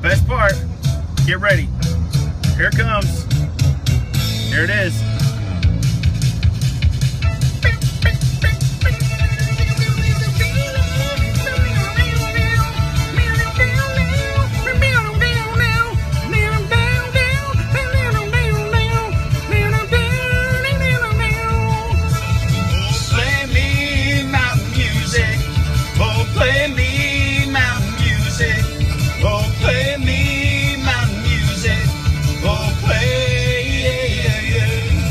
best part. Get ready. Here it comes. There it is.